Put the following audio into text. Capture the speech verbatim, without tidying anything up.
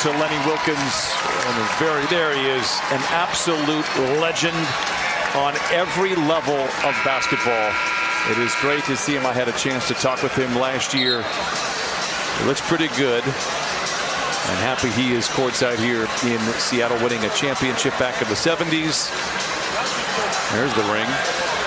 to Lenny Wilkens. And very, there he is, an absolute legend on every level of basketball. It is great to see him. I had a chance to talk with him last year. He looks pretty good. And happy he is courtside here in Seattle, winning a championship back in the seventies. There's the ring.